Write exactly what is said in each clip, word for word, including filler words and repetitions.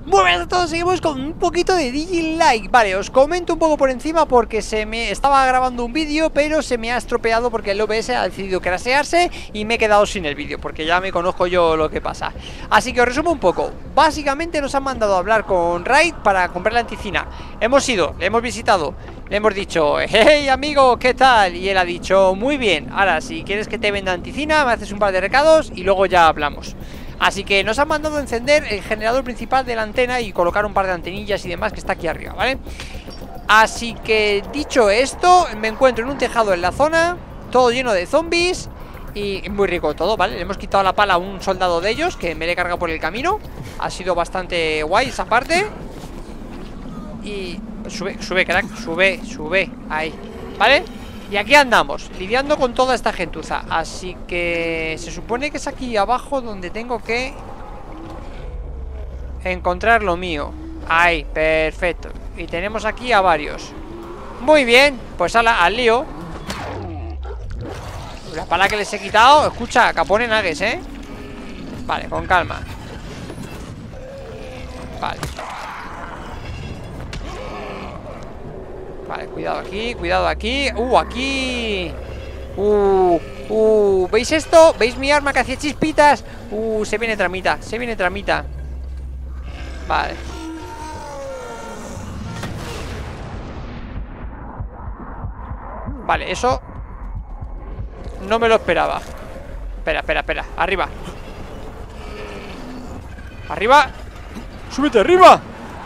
Muy buenas a todos, seguimos con un poquito de Digilike. Vale, os comento un poco por encima porque se me estaba grabando un vídeo, pero se me ha estropeado porque el O B S ha decidido crashearse y me he quedado sin el vídeo, porque ya me conozco yo lo que pasa. Así que os resumo un poco. Básicamente nos han mandado a hablar con Raid para comprar la anticina. Hemos ido, le hemos visitado, le hemos dicho, hey amigo, ¿qué tal? Y él ha dicho, muy bien, ahora si quieres que te venda anticina, me haces un par de recados y luego ya hablamos. Así que nos han mandado a encender el generador principal de la antena y colocar un par de antenillas y demás que está aquí arriba, ¿vale? Así que dicho esto, me encuentro en un tejado en la zona, todo lleno de zombies y muy rico todo, ¿vale? Le hemos quitado la pala a un soldado de ellos que me le he cargado por el camino. Ha sido bastante guay esa parte. Y sube, sube, crack, sube, sube, ahí, ¿vale? Y aquí andamos, lidiando con toda esta gentuza. Así que se supone que es aquí abajo donde tengo que encontrar lo mío. Ahí, perfecto. Y tenemos aquí a varios. Muy bien, pues ala, al lío. La pala que les he quitado, escucha, capone nagues, ¿eh? Vale, con calma. Vale. Vale, cuidado aquí, cuidado aquí. Uh, aquí. Uh, uh, ¿veis esto? ¿Veis mi arma que hacía chispitas? Uh, se viene tramita, se viene tramita. Vale. Vale, eso no me lo esperaba. Espera, espera, espera, arriba. Arriba. ¡Súbete arriba!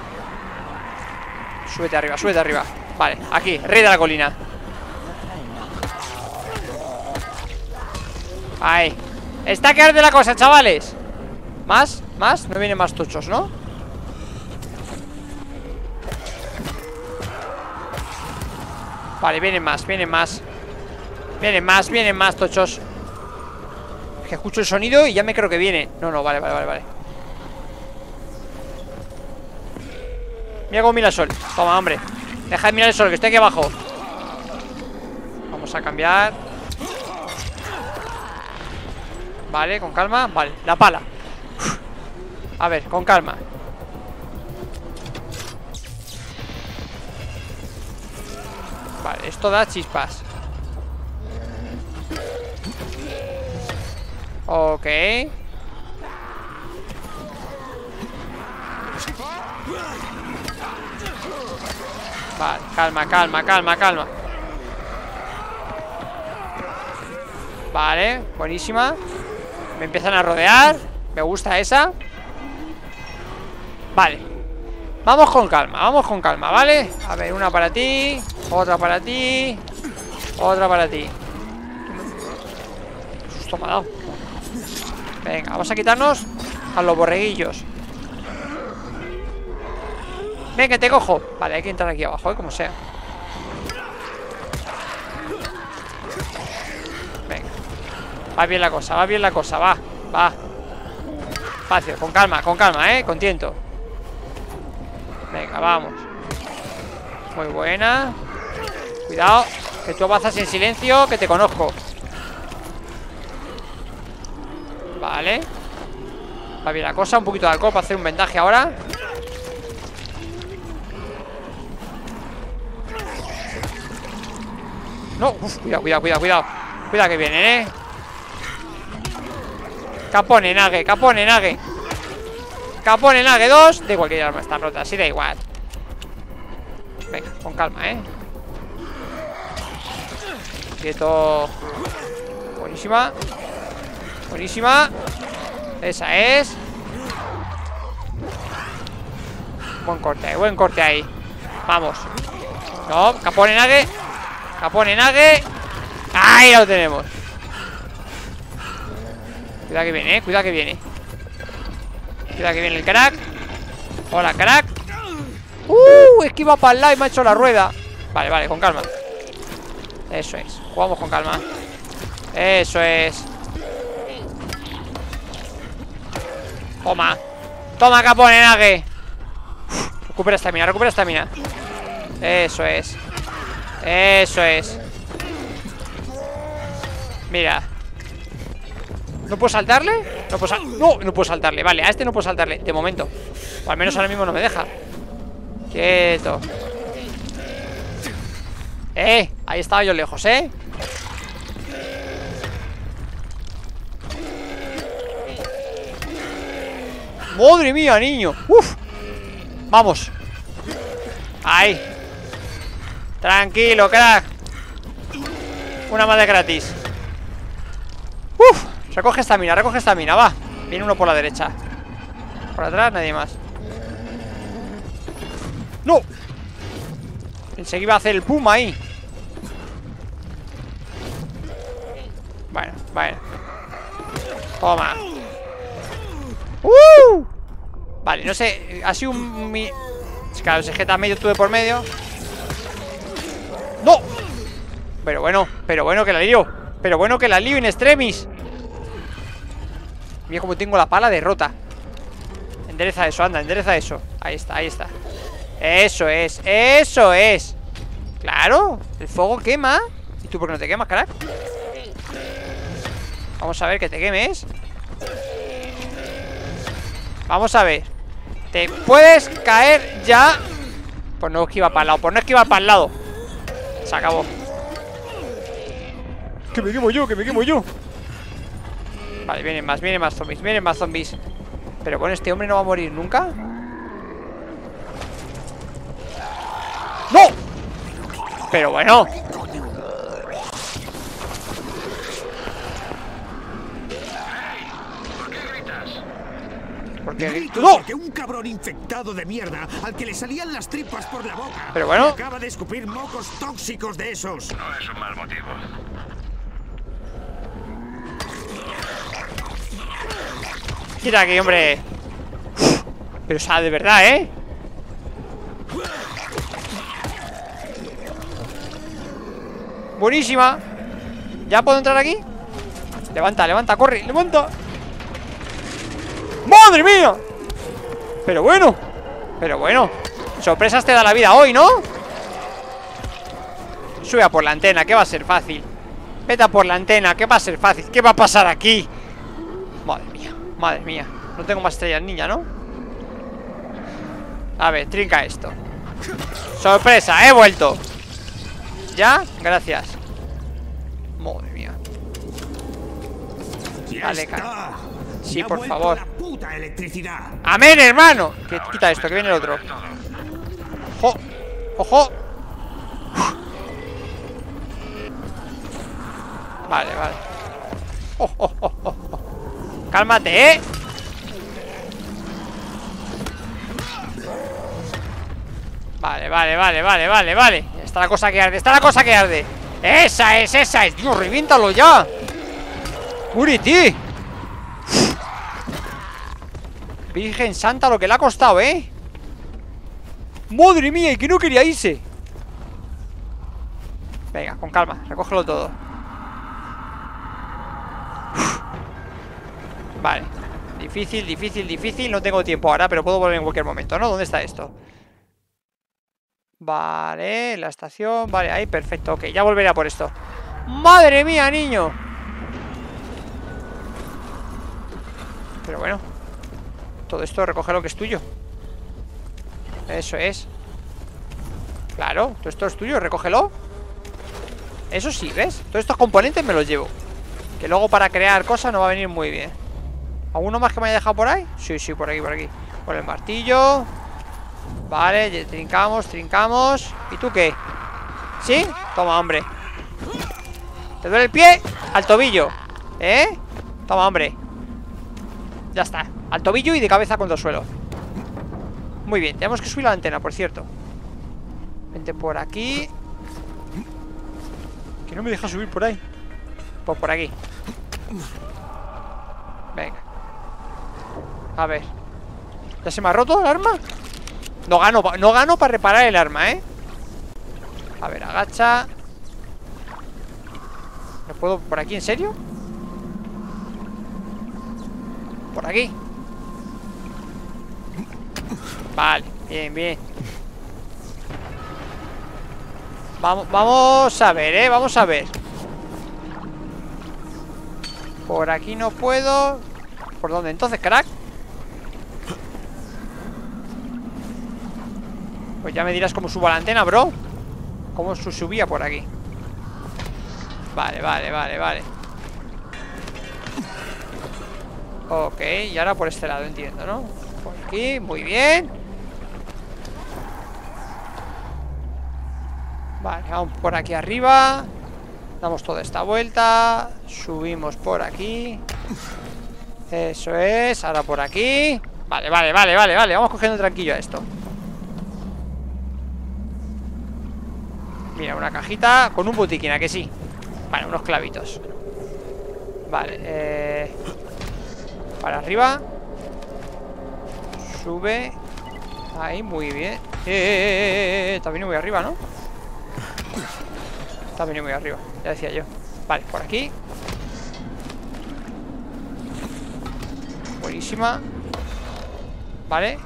Súbete arriba, súbete arriba. Vale, aquí, rey de la colina. Ahí. Está que arde la cosa, chavales. ¿Más? ¿Más? No vienen más tochos, ¿no? Vale, vienen más, vienen más. Vienen más, vienen más tochos. Es que escucho el sonido y ya me creo que viene. No, no, vale, vale, vale, vale. Mira cómo mira el sol. Toma, hombre. Deja de mirar el sol, que estoy aquí abajo. Vamos a cambiar. Vale, con calma. Vale, la pala. Uf. A ver, con calma. Vale, esto da chispas. Ok. Vale, calma, calma, calma, calma. Vale, buenísima. Me empiezan a rodear. Me gusta esa. Vale. Vamos con calma, vamos con calma, ¿vale? A ver, una para ti. Otra para ti. Otra para ti. Qué susto me ha dado. Venga, vamos a quitarnos a los borreguillos. Ven, que te cojo. Vale, hay que entrar aquí abajo, ¿eh? Como sea. Venga. Va bien la cosa, va bien la cosa, va. Va. Fácil, con calma, con calma, ¿eh? Con tiento. Venga, vamos. Muy buena. Cuidado, que tú avanzas en silencio, que te conozco. Vale. Va bien la cosa, un poquito de alcohol para hacer un vendaje ahora. No, uf, cuidado, cuidado, cuidado, cuidado. Cuidado que vienen, eh. Capone, nague, capone, nague. Capone, nague, dos. Da igual que ya arma está rota, así da igual. Venga, con calma, eh. Quieto. Buenísima. Buenísima. Esa es. Buen corte, buen corte ahí. Vamos. No, capone, nague. Capone, nague. Ahí lo tenemos. Cuidado que viene, eh. Cuidado que viene. Cuidado que viene el crack. Hola, crack. Uh, es que iba para el lado y me ha hecho la rueda. Vale, vale, con calma. Eso es, jugamos con calma. Eso es. Toma. Toma, capone, nague. Uf, recupera estamina, recupera estamina. Eso es. Eso es. Mira. ¿No puedo saltarle? No puedo sal no, no puedo saltarle, vale, a este no puedo saltarle, de momento. O al menos ahora mismo no me deja. Quieto. Eh, ahí estaba yo lejos, eh. Madre mía, niño. Uf. Vamos. Ahí. Tranquilo, crack. Una más de gratis. Uf. Recoge esta mina, recoge esta mina, va. Viene uno por la derecha. Por atrás, nadie más. ¡No! Pensé que iba a hacer el puma ahí. Bueno, bueno. Toma. ¡Uh! Vale, no sé. Ha sido un... Mi... Claro, ese jeta medio tuve por medio. ¡No! Pero bueno, pero bueno que la lío. Pero bueno que la lío in extremis. Mira cómo tengo la pala de rota. Endereza eso, anda, endereza eso. Ahí está, ahí está. Eso es, eso es. Claro, el fuego quema. ¿Y tú por qué no te quemas, crack? Vamos a ver que te quemes. Vamos a ver. Te puedes caer ya. Pues no esquiva para el lado, pues no esquiva para el lado. Se acabó. Que me quemo yo, que me quemo yo. Vale, vienen más, vienen más zombies, vienen más zombies. Pero bueno, este hombre no va a morir nunca. ¡No! Pero bueno. Porque grito ¡no! porque un cabrón infectado de mierda al que le salían las tripas por la boca. Pero bueno. Acaba de escupir mocos tóxicos de esos. No es un mal motivo. Quita aquí, hombre. Uf, pero o sea, de verdad, ¿eh? Buenísima. ¿Ya puedo entrar aquí? Levanta, levanta, corre, levanta. ¡Madre mía! Pero bueno. Pero bueno. Sorpresas te da la vida hoy, ¿no? Sube a por la antena, que va a ser fácil. Vete a por la antena, que va a ser fácil. ¿Qué va a pasar aquí? Madre mía, madre mía. No tengo más estrellas, niña, ¿no? A ver, trinca esto. Sorpresa, he vuelto. ¿Ya? Gracias. Madre mía. Dale, cara. Sí, por favor. La puta electricidad. ¡Amén, hermano! Que quita esto, que viene el otro. ¡Ojo! ¡Ojo! Vale, vale. Oh, oh, oh, oh, oh. Cálmate, ¿eh? Vale, vale, vale, vale, vale, vale. Está la cosa que arde, está la cosa que arde. Esa es, esa es. Dios, reviéntalo ya. Muriti. Virgen santa, lo que le ha costado, ¿eh? Madre mía, y que no quería irse. Venga, con calma, recógelo todo. Uf. Vale. Difícil, difícil, difícil. No tengo tiempo ahora, pero puedo volver en cualquier momento, ¿no? ¿Dónde está esto? Vale, la estación. Vale, ahí, perfecto, ok, ya volveré a por esto. ¡Madre mía, niño! Pero bueno, todo esto recoge lo que es tuyo. Eso es. Claro, todo esto es tuyo, recógelo. Eso sí, ¿ves? Todos estos componentes me los llevo. Que luego para crear cosas no va a venir muy bien. ¿Alguno más que me haya dejado por ahí? Sí, sí, por aquí, por aquí. Por el martillo. Vale, trincamos, trincamos. ¿Y tú qué? ¿Sí? Toma, hombre. ¿Te duele el pie? Al tobillo. ¿Eh? Toma, hombre. Ya está, al tobillo y de cabeza contra el suelo. Muy bien, tenemos que subir la antena, por cierto. Vente por aquí. Que no me deja subir por ahí. Pues por aquí. Venga. A ver. ¿Ya se me ha roto el arma? No gano, no gano para reparar el arma, ¿eh? A ver, agacha. ¿No puedo por aquí, en serio? Por aquí. Vale, bien, bien. Vamos, vamos a ver, eh, vamos a ver. Por aquí no puedo. ¿Por dónde entonces, crack? Pues ya me dirás cómo subo a la antena, bro. Cómo su subía por aquí. Vale, vale, vale, vale. Ok, y ahora por este lado, entiendo, ¿no? Por aquí, muy bien. Vale, vamos por aquí arriba. Damos toda esta vuelta. Subimos por aquí. Eso es, ahora por aquí. Vale, vale, vale, vale, vale. Vamos cogiendo tranquilo a esto. Mira, una cajita con un botiquín, ¿a que sí? Vale, unos clavitos. Vale, eh... para arriba. Sube. Ahí, muy bien. Eh, eh, eh, eh. Está viniendo muy arriba, ¿no? Está viniendo muy arriba, ya decía yo. Vale, por aquí. Buenísima. Vale.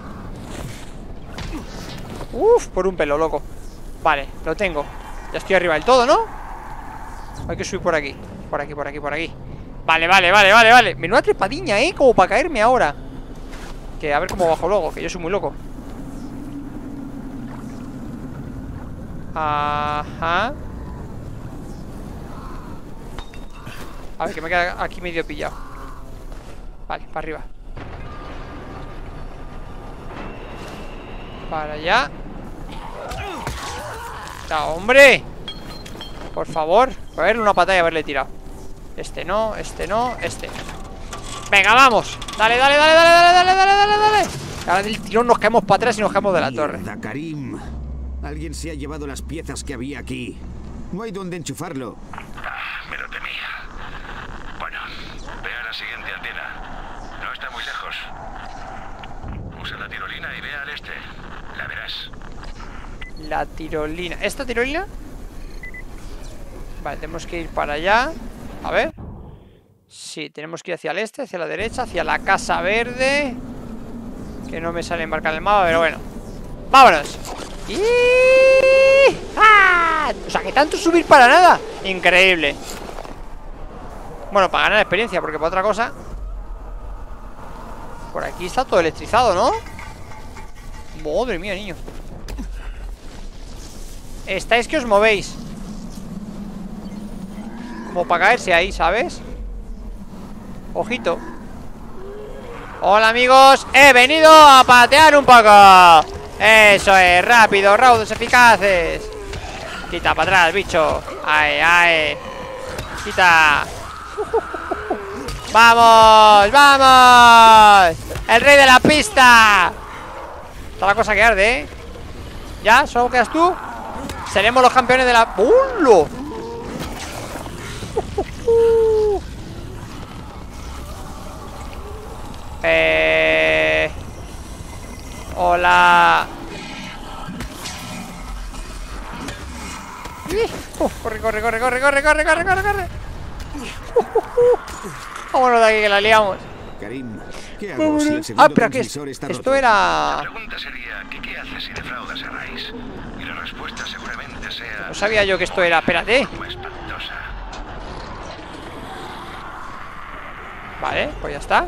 Uf, por un pelo, loco. Vale, lo tengo. Ya estoy arriba del todo, ¿no? Hay que subir por aquí. Por aquí, por aquí, por aquí. Vale, vale, vale, vale, vale. Menuda trepadilla, ¿eh? Como para caerme ahora. Que a ver cómo bajo luego, que yo soy muy loco. Ajá. A ver, que me queda aquí medio pillado. Vale, para arriba. Para allá. ¡Da, hombre! Por favor. A ver, una patada y haberle tirado. Este no, este no, este. Venga, vamos. Dale, dale, dale, dale, dale, dale, dale, dale, dale. Ahora del tirón nos caemos para atrás y nos caemos de la torre. Mierda, Karim. Alguien se ha llevado las piezas que había aquí. No hay dónde enchufarlo. Ah, me lo temía. Bueno, ve a la siguiente antena. No está muy lejos. Usa la tirolina y ve al este. La verás. La tirolina. ¿Esta tirolina? Vale, tenemos que ir para allá. A ver. Sí, tenemos que ir hacia el este, hacia la derecha, hacia la casa verde. Que no me sale embarcar el mapa, pero bueno. ¡Vámonos! ¡Y! ¡Ah! O sea, que tanto subir para nada. Increíble. Bueno, para ganar experiencia, porque para otra cosa. Por aquí está todo electrizado, ¿no? Madre mía, niño. Estáis que os movéis. Como para caerse ahí, ¿sabes? Ojito. Hola, amigos. He venido a patear un poco. Eso es, rápido, raudos, eficaces. Quita para atrás, bicho. Ay, ay. Quita. ¡Vamos! ¡Vamos! ¡El rey de la pista! Está la cosa que arde, ¿eh? ¿Ya? ¿Solo quedas tú? Seremos los campeones de la... ¡Ulo! Eh... Hola. Uh, corre, corre, corre, corre, corre, corre, corre, corre, corre. Uh, uh, uh. Vámonos de aquí que la liamos. Karim, ¿qué hago si el segundo Ah, pero ¿qué es? transmisor está Esto roto? era... La pregunta sería, ¿qué, qué haces si defraudas a Rice? Y la respuesta seguramente sea... No sabía yo que esto era... Espérate. Como espantosa. Vale, pues ya está.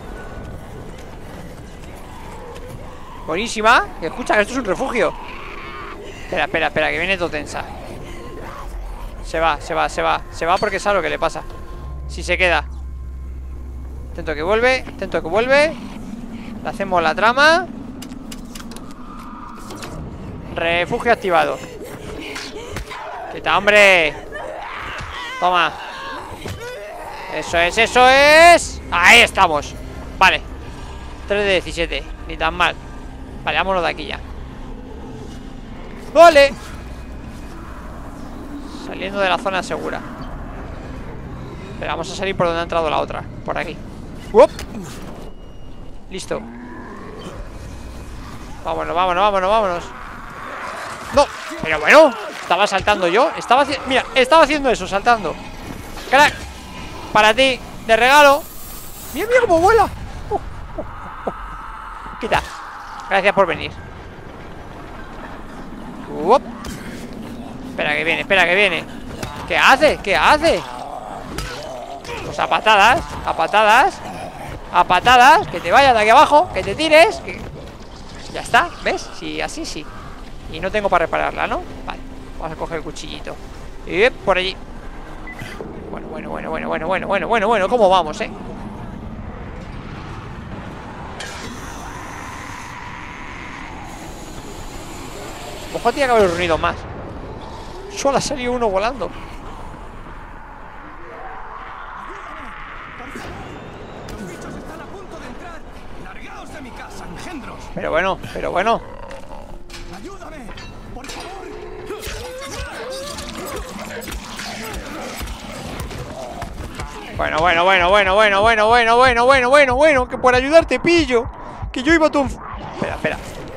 Buenísima. Escucha, que esto es un refugio. Espera, espera, espera, que viene todo tensa. Se va, se va, se va. Se va porque sabe lo que le pasa. Si se queda. Intento que vuelve, intento que vuelve. Le hacemos la trama. Refugio activado. Quita, hombre. Toma. Eso es, eso es. Ahí estamos. Vale, tres de diecisiete, ni tan mal. Vale, vámonos de aquí ya. ¡Vale! Saliendo de la zona segura. Pero vamos a salir por donde ha entrado la otra. Por aquí. ¡Uop! Listo. Vámonos, vámonos, vámonos, vámonos. ¡No! Pero bueno, estaba saltando yo. Estaba haciendo... Mira, estaba haciendo eso, saltando. ¡Crack! Para ti, de regalo. Mira, mira cómo vuela. Uh, uh, uh. Quita. Gracias por venir. Uop. Espera que viene, espera que viene. ¿Qué hace? ¿Qué hace? Pues a patadas, a patadas, a patadas. Que te vayas de aquí abajo, que te tires, que... Ya está, ¿ves? Sí, así sí. Y no tengo para repararla, ¿no? Vale, vamos a coger el cuchillito. Y por allí. Bueno, bueno, bueno, bueno, bueno, bueno, bueno, bueno, bueno, ¿cómo vamos, eh? Ojo, tiene que haber reunido más. Solo ha salido uno volando. Pero bueno, pero bueno. ¡Ayúdame! ¡Por favor! Bueno, bueno, bueno, bueno, bueno, bueno, bueno, bueno, bueno, bueno, bueno, que por ayudarte pillo. Que yo iba a tu... Espera, espera.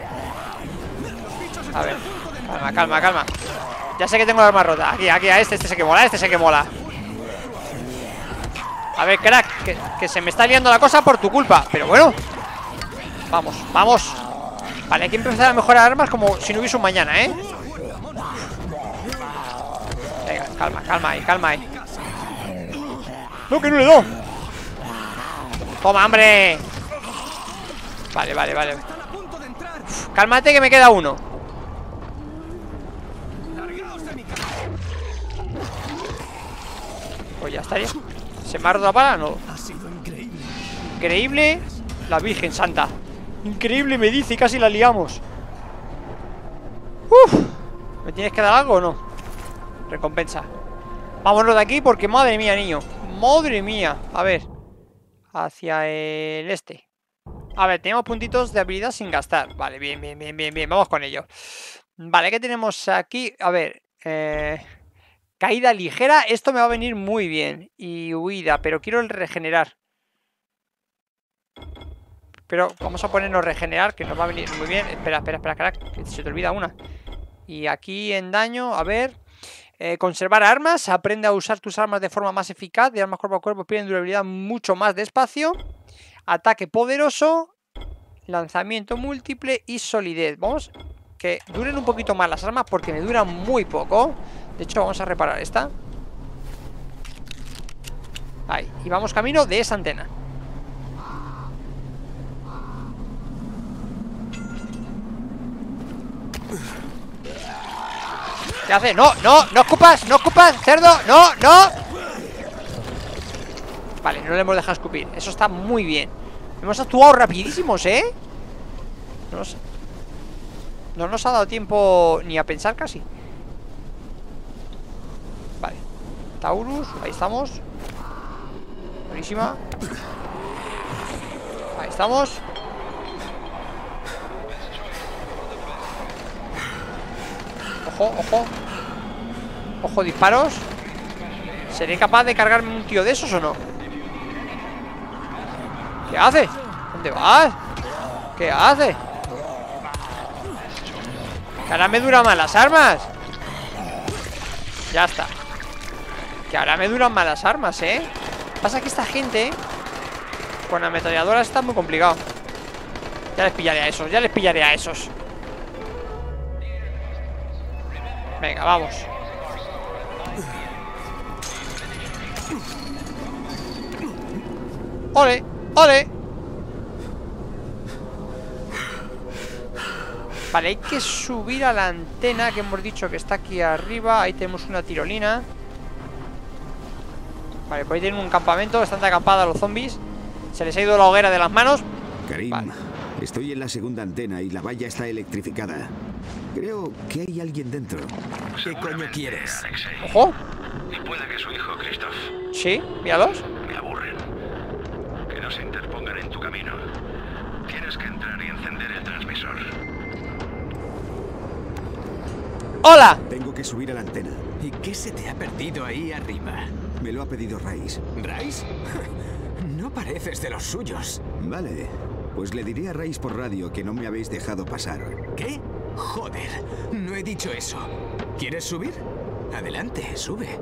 A ver, calma, calma, calma. Ya sé que tengo la arma rota. Aquí, aquí, a este, este sé que mola, este sé que mola. A ver, crack, que, que se me está liando la cosa por tu culpa. Pero bueno. Vamos, vamos. Vale, hay que empezar a mejorar armas como si no hubiese un mañana, ¿eh? Venga, calma, calma ahí, calma ahí. No, que no le doy. Toma, hombre. Vale, vale, vale. Uf, cálmate que me queda uno. Pues ya estaría. ¿Se me ha roto la pala? No. Increíble. La Virgen Santa. Increíble me dice y casi la liamos. Uf. ¿Me tienes que dar algo o no? Recompensa. Vámonos de aquí porque madre mía, niño. Madre mía. A ver. Hacia el este. A ver, tenemos puntitos de habilidad sin gastar. Vale, bien, bien, bien, bien, bien. Vamos con ello. Vale, ¿qué tenemos aquí? A ver. Eh... Caída ligera. Esto me va a venir muy bien. Y huida, pero quiero el regenerar. Pero vamos a ponernos regenerar, que nos va a venir muy bien. Espera, espera, espera, crack, que se te olvida una. Y aquí en daño, a ver. Eh, conservar armas. Aprende a usar tus armas de forma más eficaz. De armas cuerpo a cuerpo pierden durabilidad mucho más despacio. Ataque poderoso. Lanzamiento múltiple y solidez. Vamos, que duren un poquito más las armas porque me duran muy poco. De hecho, vamos a reparar esta. Ahí, y vamos camino de esa antena. ¿Qué hace? No, no, no escupas, no escupas, cerdo, no, no. Vale, no le hemos dejado escupir. Eso está muy bien. Hemos actuado rapidísimos, ¿eh? No nos, no nos ha dado tiempo ni a pensar casi. Vale, Taurus, ahí estamos. Buenísima. Ahí estamos. Ojo, ojo. Ojo, disparos. ¿Seré capaz de cargarme un tío de esos o no? ¿Qué hace? ¿Dónde vas? ¿Qué hace? Que ahora me duran más las armas. Ya está. Que ahora me duran más las armas, ¿eh? Pasa que esta gente con la ametralladora está muy complicado. Ya les pillaré a esos, ya les pillaré a esos. Venga, vamos. ¡Ole! ¡Ole! Vale, hay que subir a la antena que hemos dicho que está aquí arriba. Ahí tenemos una tirolina. Vale, pues ahí tienen un campamento. Están de acampada los zombies. Se les ha ido la hoguera de las manos. Karim, vale. Estoy en la segunda antena y la valla está electrificada. Creo que hay alguien dentro. ¿Qué coño quieres? Alexei. ¡Ojo! Y puede que su hijo, Christoph. Sí, míralos. Me aburren. Que no se interpongan en tu camino. Tienes que entrar y encender el transmisor. ¡Hola! Tengo que subir a la antena. ¿Y qué se te ha perdido ahí arriba? Me lo ha pedido Rais. ¿Rais? No pareces de los suyos. Vale, pues le diré a Rais por radio que no me habéis dejado pasar. ¿Qué? Joder, no he dicho eso. ¿Quieres subir? Adelante, sube.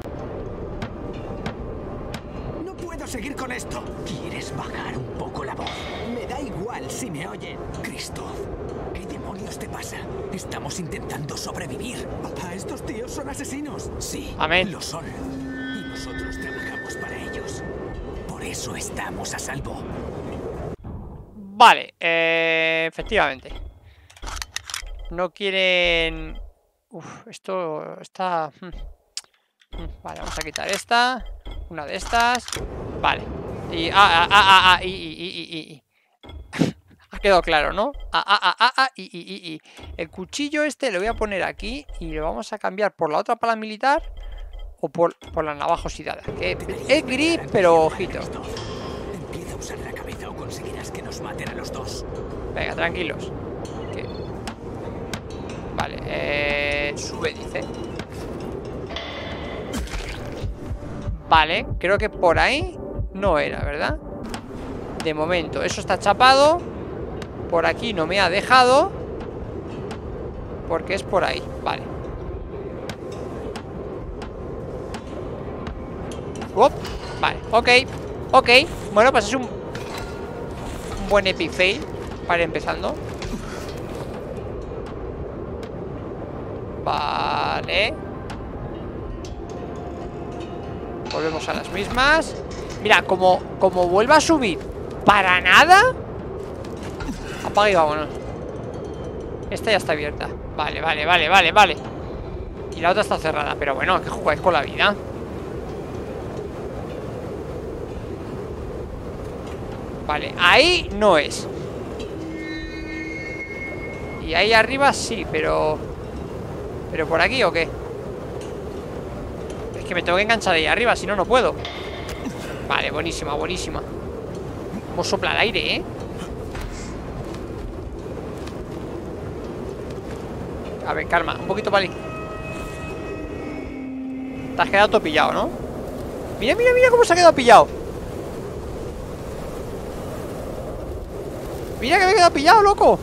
No puedo seguir con esto. ¿Quieres bajar un poco la voz? Me da igual si me oyen. Christoph, ¿qué demonios te pasa? Estamos intentando sobrevivir. Papá, estos tíos son asesinos. Sí, amén. Lo son. Y nosotros trabajamos para ellos. Por eso estamos a salvo. Vale, eh, efectivamente. No quieren... Uf, esto está... Vale, vamos a quitar esta. Una de estas. Vale. Y... Ah, ah, ah, ah, y, y, y, y, y. Ha quedado claro, ¿no? Ah, ah, ah, ah, ah, y, y, y, y. El cuchillo este lo voy a poner aquí y lo vamos a cambiar por la otra pala militar o por, por la navaja oxidada. Que es gris, pero ojito. Empieza a usar la cabeza o conseguirás que nos maten a los dos. Venga, tranquilos. ¿Qué? Vale, eh... sube, dice. Vale, creo que por ahí no era, ¿verdad? De momento, eso está chapado. Por aquí no me ha dejado, porque es por ahí, vale. Uop, vale, ok, ok. Bueno, pues es un, un buen epic fail para ir empezando. Vale. Volvemos a las mismas. Mira, como, como vuelva a subir para nada. Apaga y vámonos. Esta ya está abierta. Vale, vale, vale, vale, vale. Y la otra está cerrada. Pero bueno, que jugáis con la vida. Vale, ahí no es. Y ahí arriba sí, pero... ¿Pero por aquí o qué? Es que me tengo que enganchar ahí arriba, si no, no puedo. Vale, buenísima, buenísima. Como sopla el aire, ¿eh? A ver, calma, un poquito para ahí. Te has quedado todo pillado, ¿no? Mira, mira, mira cómo se ha quedado pillado. Mira que me he quedado pillado, loco.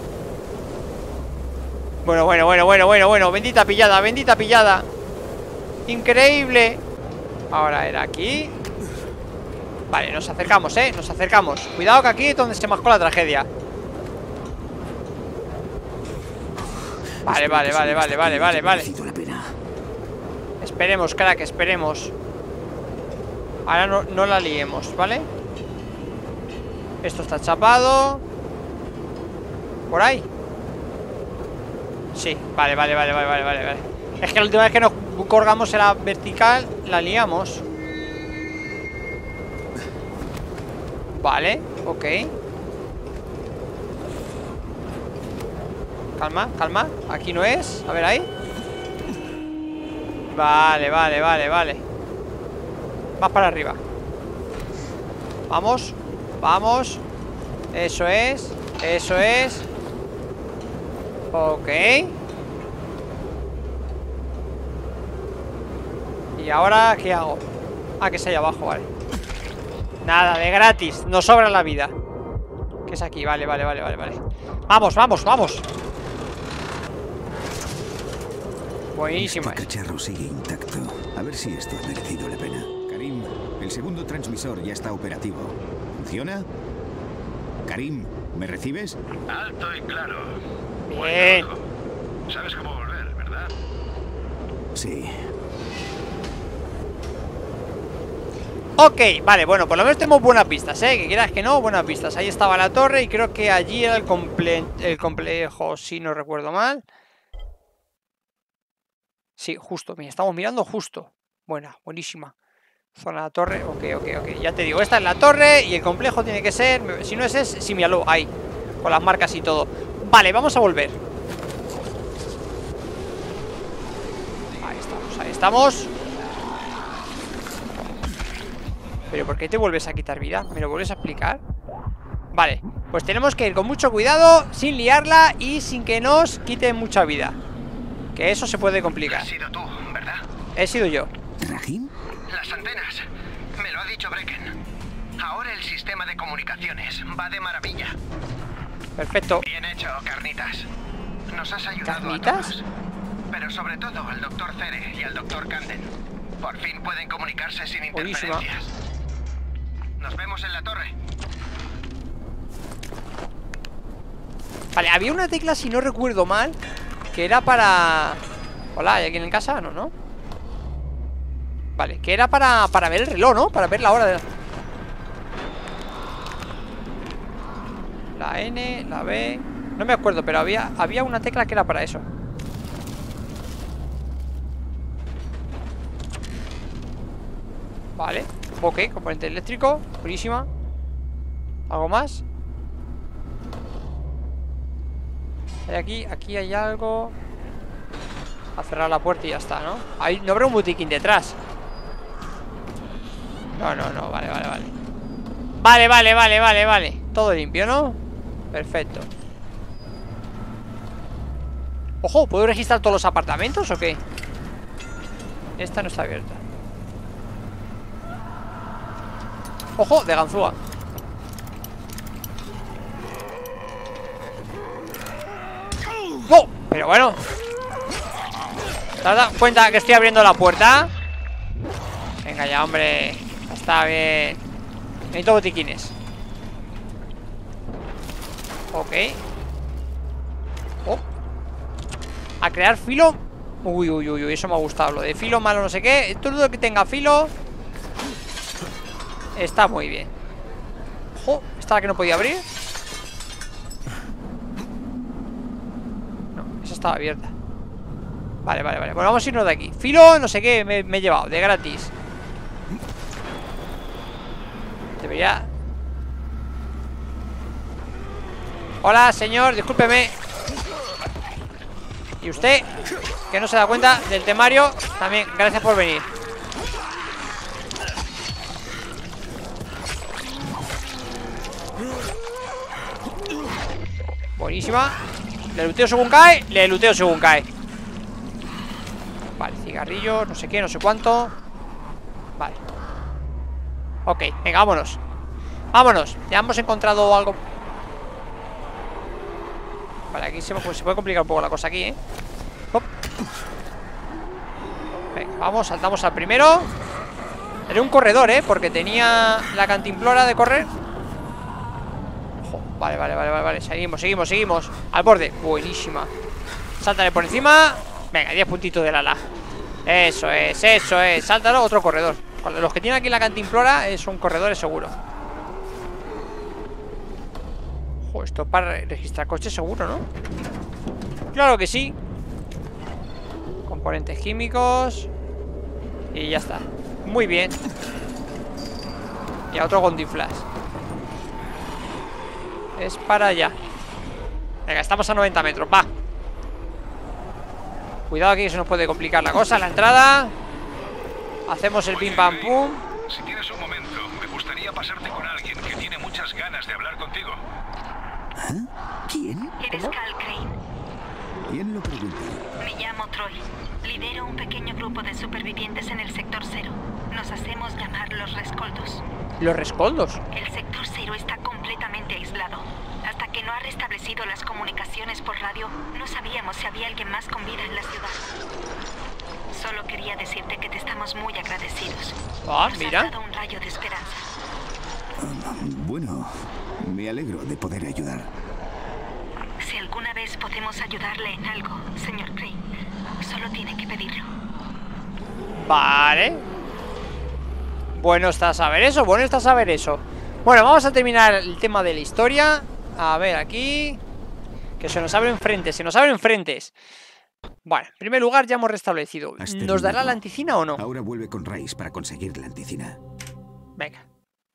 Bueno, bueno, bueno, bueno, bueno, bueno. Bendita pillada, bendita pillada. Increíble. Ahora era aquí. Vale, nos acercamos, eh, nos acercamos. Cuidado que aquí es donde se mascó la tragedia. Vale, vale, vale, vale, vale, vale, vale. Esperemos, crack, esperemos. Ahora no, no la liemos, ¿vale? Esto está chapado. ¿Por ahí? Sí, vale, vale, vale, vale, vale, vale. Es que la última vez que nos colgamos en la vertical la liamos. Vale, ok. Calma, calma, aquí no es. A ver, ahí. Vale, vale, vale, vale. Más para arriba. Vamos, vamos. Eso es, eso es. Ok. ¿Y ahora qué hago? Ah, que es ahí abajo, vale. Nada, de gratis, nos sobra la vida. Que es aquí, vale, vale, vale, vale, vale. Vamos, vamos, vamos. Buenísima. Este cacharro sigue intacto. A ver si esto ha merecido la pena. Karim, el segundo transmisor ya está operativo. ¿Funciona? Karim, ¿me recibes? Alto y claro. Bien. Sabes cómo volver, ¿verdad? Sí. Ok, vale, bueno, por lo menos tenemos buenas pistas, ¿eh? Que quieras que no, buenas pistas. Ahí estaba la torre y creo que allí era el, comple el complejo, si no recuerdo mal. Sí, justo, mira, estamos mirando justo. Buena, buenísima. Zona de la torre, ok, ok, ok. Ya te digo, esta es la torre y el complejo tiene que ser... Si no es ese, sí, míralo, ahí. Con las marcas y todo. Vale, vamos a volver. Ahí estamos, ahí estamos. ¿Pero por qué te vuelves a quitar vida? ¿Me lo vuelves a explicar? Vale, pues tenemos que ir con mucho cuidado, sin liarla y sin que nos quite mucha vida. Que eso se puede complicar. Has sido tú, ¿verdad? He sido yo. ¿Rahim? Las antenas. Me lo ha dicho Brecken. Ahora el sistema de comunicaciones va de maravilla. Perfecto. Bien hecho, Carnitas. Nos has ayudado ¿Carnitas? a todos. Pero sobre todo al doctor Cere y al doctor Camden. Por fin pueden comunicarse sin Buenísima. interferencias. Nos vemos en la torre. Vale, había una tecla, si no recuerdo mal, que era para... Hola, ¿hay alguien en casa? No, ¿no? Vale, que era para, para ver el reloj, ¿no? Para ver la hora de... La N, la B... No me acuerdo, pero había, había una tecla que era para eso. Vale, ok, componente eléctrico. Buenísima. ¿Algo más? Hay aquí, aquí hay algo. A cerrar la puerta y ya está, ¿no? Ahí no habrá un botiquín detrás. No, no, no, vale, vale, vale. Vale, vale, vale, vale, vale. Todo limpio, ¿no? Perfecto. Ojo, ¿puedo registrar todos los apartamentos o qué? Esta no está abierta. Ojo, de ganzúa. ¡Oh! Pero bueno, ¿te has dado cuenta que estoy abriendo la puerta? Venga ya, hombre. Está bien. Necesito botiquines. Ok. Oh. A crear filo. Uy, uy, uy, uy, eso me ha gustado. Lo de filo malo no sé qué. Todo lo que tenga filo está muy bien. Ojo, ¿esta la que no podía abrir? No, esa estaba abierta. Vale, vale, vale. Bueno, vamos a irnos de aquí. Filo, no sé qué, me, me he llevado, de gratis. Debería... Hola, señor, discúlpeme. Y usted, que no se da cuenta del temario, también, gracias por venir. Buenísima. Le luteo según cae, le luteo según cae. Vale, cigarrillos, no sé qué, no sé cuánto. Vale. Ok, venga, vámonos. Vámonos, ya hemos encontrado algo. Vale, aquí se, pues, se puede complicar un poco la cosa aquí, ¿eh? Hop. Venga, vamos, saltamos al primero. Era un corredor, ¿eh? Porque tenía la cantimplora de correr. Ojo, vale, vale, vale, vale, vale. Seguimos, seguimos, seguimos. Al borde, buenísima. Sáltale por encima. Venga, diez puntitos del ala. Eso es, eso es. Sáltalo, otro corredor. Los que tienen aquí la cantimplora eh, son corredores seguro. Ojo, esto para registrar coches seguro, ¿no? Claro que sí. Componentes químicos. Y ya está. Muy bien. Y a otro Gondiflash. Es para allá. Venga, estamos a noventa metros, va. Cuidado aquí que se nos puede complicar la cosa. La entrada. Hacemos el pim pam pum. Si tienes un momento, me gustaría pasarte con alguien que tiene muchas ganas de hablar contigo. ¿Eh? ¿Quién? ¿Eres Cal Crane? ¿Quién lo pregunta? Me llamo Troy. Lidero un pequeño grupo de supervivientes en el sector cero. Nos hacemos llamar los rescoldos. Los rescoldos. El sector cero está completamente aislado. Hasta que no ha restablecido las comunicaciones por radio, no sabíamos si había alguien más con vida en la ciudad. Solo quería decirte que te estamos muy agradecidos. Ah, Nos mira. has dado un rayo de esperanza. Bueno, me alegro de poder ayudar. Si alguna vez podemos ayudarle en algo, señor Crane, solo tiene que pedirlo. Vale. Bueno está saber eso, bueno está saber eso. Bueno, vamos a terminar el tema de la historia. A ver, aquí que se nos abren frentes, se nos abren frentes. Bueno, en primer lugar ya hemos restablecido. ¿Nos dará la anticina o no? Ahora vuelve con Rice para conseguir la anticina. Venga.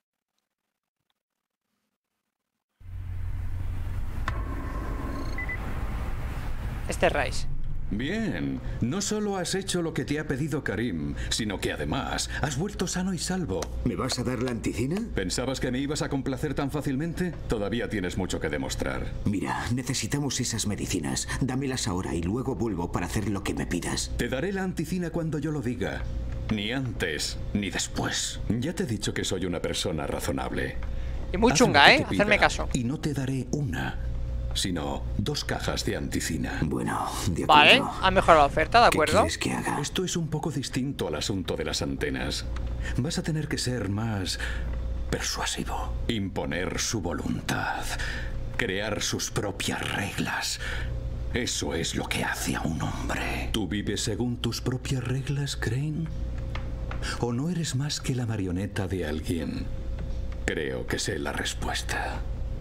Este es Rice. Bien, no solo has hecho lo que te ha pedido Karim, sino que además has vuelto sano y salvo. ¿Me vas a dar la anticina? ¿Pensabas que me ibas a complacer tan fácilmente? Todavía tienes mucho que demostrar. Mira, necesitamos esas medicinas. Dámelas ahora y luego vuelvo para hacer lo que me pidas. Te daré la anticina cuando yo lo diga. Ni antes, ni después. Ya te he dicho que soy una persona razonable. Y muy Haz chunga, lo que ¿eh? te pida, Hacerme caso. Y no te daré una, sino dos cajas de anticina. Bueno, de acuerdo. Vale, ha mejorado la oferta, ¿de ¿Qué acuerdo? quieres que haga? Esto es un poco distinto al asunto de las antenas. Vas a tener que ser más persuasivo, imponer su voluntad, crear sus propias reglas. Eso es lo que hace a un hombre. ¿Tú vives según tus propias reglas, Crane? ¿O no eres más que la marioneta de alguien? Creo que sé la respuesta.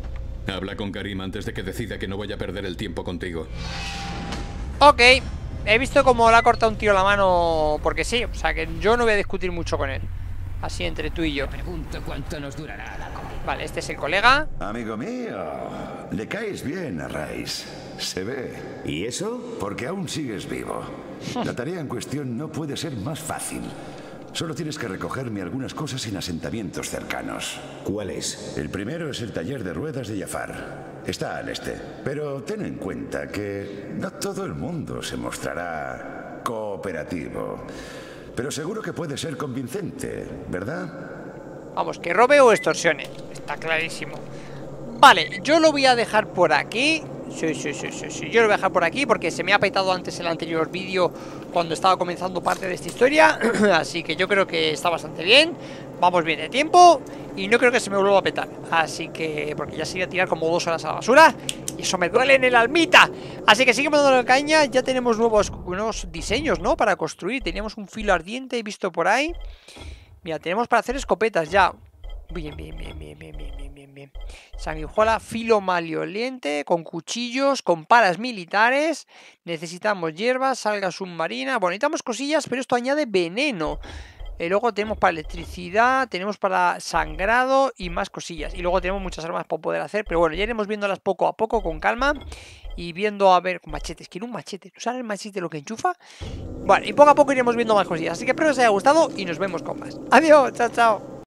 Habla con Karim antes de que decida que no vaya a perder el tiempo contigo. Ok. He visto cómo le ha cortado un tío la mano porque sí. O sea que yo no voy a discutir mucho con él. Así entre tú y yo. Me pregunto cuánto nos durará la comida. Vale, este es el colega. Amigo mío, le caes bien a Rice. Se ve. ¿Y eso? Porque aún sigues vivo. La tarea en cuestión no puede ser más fácil. Solo tienes que recogerme algunas cosas en asentamientos cercanos. ¿Cuál es? El primero es el taller de ruedas de Jafar. Está al este. Pero ten en cuenta que no todo el mundo se mostrará cooperativo. Pero seguro que puede ser convincente, ¿verdad? Vamos, que robe o extorsione. Está clarísimo. Vale, yo lo voy a dejar por aquí. Sí, sí, sí, sí, sí. Yo lo voy a dejar por aquí porque se me ha petado antes el anterior vídeo cuando estaba comenzando parte de esta historia. Así que yo creo que está bastante bien. Vamos bien de tiempo y no creo que se me vuelva a petar. Así que, porque ya sería tirar como dos horas a la basura y eso me duele en el almita. Así que seguimos dando la caña. Ya tenemos nuevos, nuevos diseños, ¿no? Para construir. Teníamos un filo ardiente, he visto por ahí. Mira, tenemos para hacer escopetas ya. Bien, bien, bien, bien, bien, bien, bien, bien. Sanguijuela, filo maloliente, con cuchillos, con palas militares. Necesitamos hierbas, alga submarina. Bueno, necesitamos cosillas, pero esto añade veneno. Y luego tenemos para electricidad, tenemos para sangrado y más cosillas. Y luego tenemos muchas armas para poder hacer. Pero bueno, ya iremos viéndolas poco a poco, con calma. Y viendo, a ver, con machetes. Quiero un machete. ¿Tú sabes el machete lo que enchufa? Bueno, y poco a poco iremos viendo más cosillas. Así que espero que os haya gustado y nos vemos con más. Adiós, chao, chao.